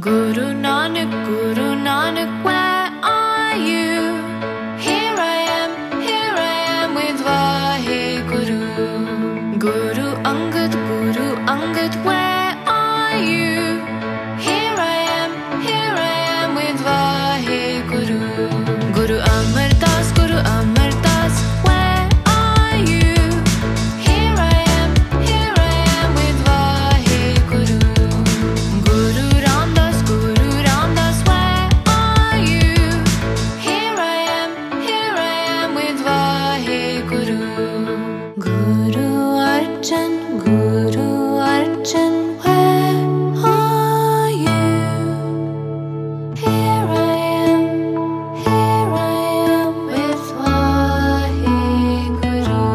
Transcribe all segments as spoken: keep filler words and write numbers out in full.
Guru Nanak, Guru Nanak, where are you? Here I am, here I am with Vaheguru. Guru Angad, Guru Angad, where are you? Here I am, here I am with Vaheguru. Guru Amar Das, Guru Amar Das, where are you? Here I am, here I am with Vaheguru. Guru Ramdas, Guru Ramdas, where are you? Here I am, here I am with Vaheguru. Guru Arjan, Guru Arjan, where are you? Here I am, here I am with Vaheguru.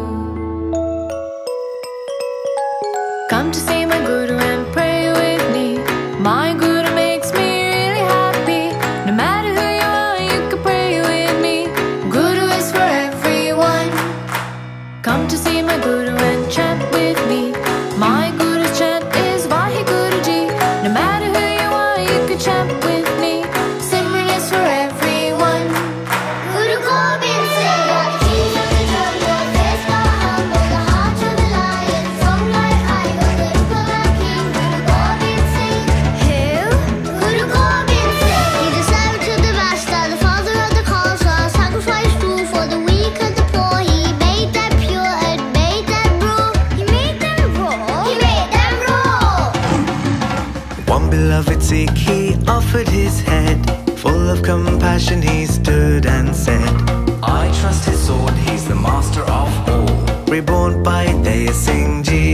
Come to see my Guru and pray with me. My Guru makes me really happy. No matter who you are, you can pray with me. Guru is for everyone. Come to see my Guru and chant with me. My Guru's chant is Vaheguruji. No matter who you are, you can chant with me. Simran is for everyone. Guru Gobind Singh, the keys of the jungle, face the humble, the heart of the lion, strong like iron, the Rupala king. Guru Gobind Singh, hail Guru Gobind Singh. He the servant of the master, the father of the Khalsa, sacrificed food for the weak and the poor. He made them pure and made them raw. He made them raw. He made them raw. One beloved Sikh, he offered his head. Full of compassion, he stood and said, I trust his sword, he's the master of all. reborn by Daya Singh Ji.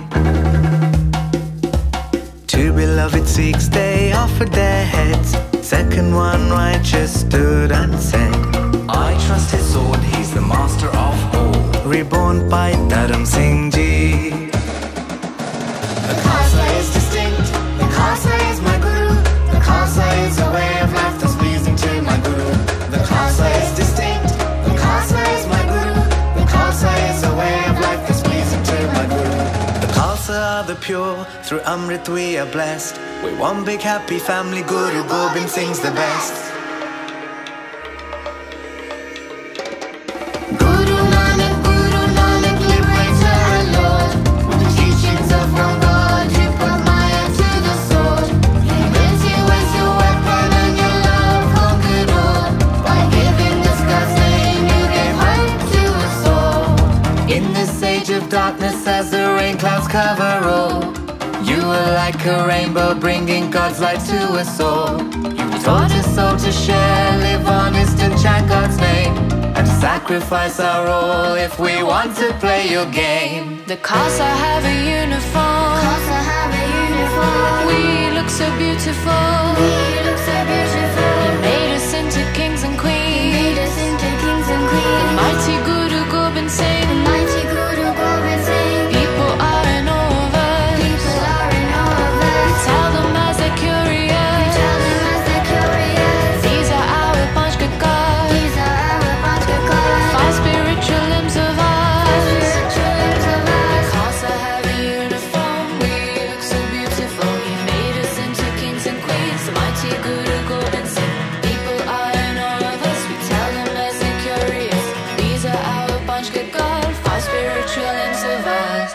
Two beloved Sikhs, they offered their heads. Second one righteous stood and said, I trust his sword, he's the master of all. reborn by Dharam Singh Ji. The Khalsa is distinct, the Khalsa is my Guru. The Khalsa is a way of life that's pleasing to my Guru. The Khalsa is distinct, the Khalsa is my Guru. The Khalsa is a way of life that's pleasing to my Guru. The Khalsa are the pure, through Amrit we are blessed. We're one big happy family, Guru Gobind Singh's the best. Guru Nanak, Guru Nanak, liberator and Lord. With the teachings of one God, you put Maya to the sword. Humility was your weapon and your love conquered all. By giving this God's name, you gave hope to us all. In this age of darkness, as the rain clouds cover all, you are like a rainbow, bringing God's light to us all. You taught us all to share, live honest and chant God's name, and to sacrifice our all if we want to play your game. The Khalsa have a uniform. Khalsa have a uniform. We look so beautiful. We look so beautiful. He made us into kings and He queens. made us into kings and queens. Mighty Guru Gobind Singh. Mighty Guru Gobind Singh. People are in awe of us. People are in awe of us. Tell them as they're curious. Tell them as they're curious. These are our Panchkakars. These are our Panchkakars. Five spiritual limbs of us. Spiritual limbs of us. Khalsa have a uniform. We look so beautiful. He made us into kings and queens. Mighty Guru Gobind Singh. People are in awe of us. We tell them as they're curious. These are our Panchkakars. Five spiritual limbs of us.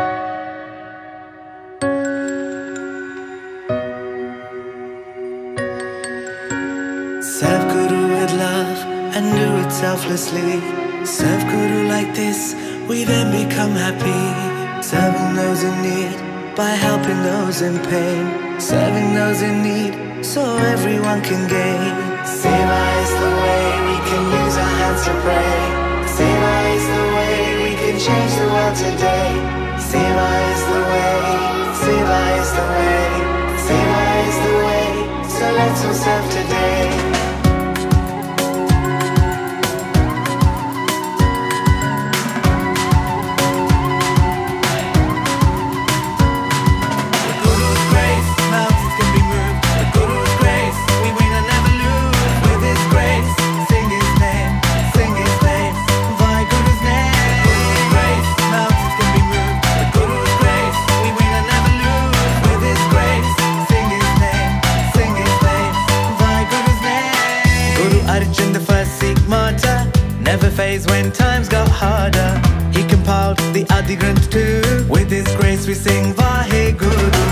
Serve Guru with love and do it selflessly. Serve Guru like this, we then become happy. Serving those in need by helping those in pain. Serving those in need so everyone can gain. Seva is the way we can use our hands to pray. Seva is the way we can change the world today. Seva is the way, Seva is the way, Seva is the way. So let's all serve today. phase when times got harder. He compiled the Adi Granth too. With his grace we sing Vaheguru.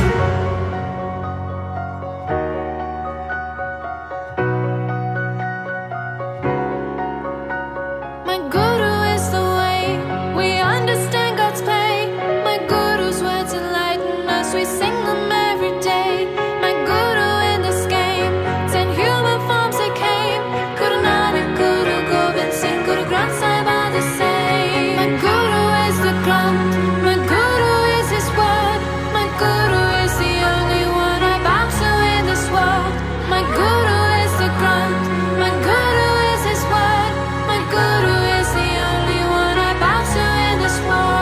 My Guru is the way, we understand God's pain. My Guru's words enlighten us, we sing them every day. My Guru in this game, ten human forms they came. Guru Nanak, Guru Gobind Singh, Guru Granth Sahib are the same. My Guru is the Granth, my Guru is his word. My Guru is the only one I bow to in this world. My Guru is the Granth, my Guru is his word. My Guru is the only one I bow to in this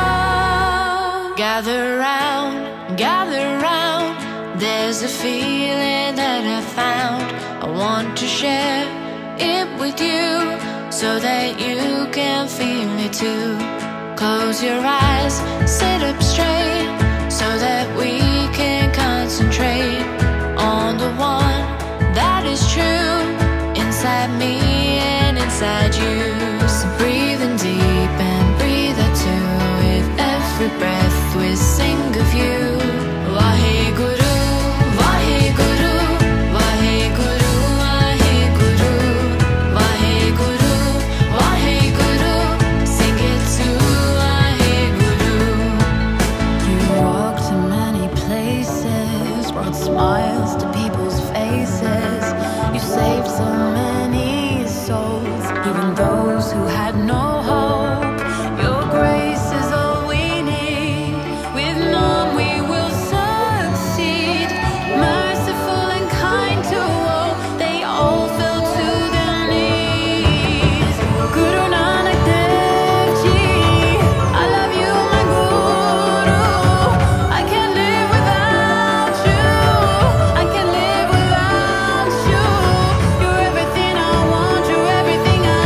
world. Gather round, gather round. There's a feeling that I found. I want to share it with you so that you can feel it too. Close your eyes, sit up straight so that we can concentrate on the one that is true inside me and inside you. So breathe in deep and breathe out too. With every breath we sing of you. Vaheguru, Vaheguru, Vaheguru, Vaheguru, Vaheguru, Vaheguru. Sing it to Vaheguru. You walked to many places, brought smiles to people's faces. You saved so many souls, even those who had no hope. Your grace is all we need. With none we will succeed. Merciful and kind to all, they all fell to their knees. Guru Nanak Dev Ji, I love you, my Guru. I can't live without you. I can't live without you. You're everything I want, you're everything I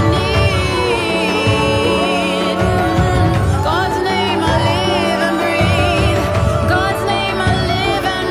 need. God's name I live and breathe. God's name I live and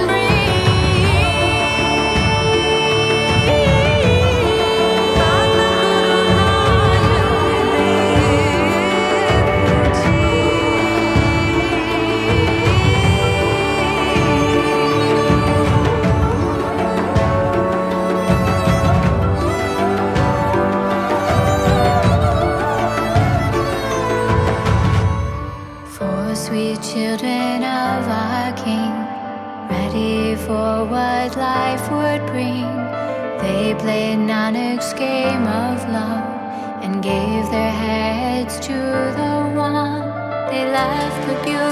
Four sweet children of our King, ready for what life would bring. They played Nanak's game of love and gave their heads to the one. They left the beauty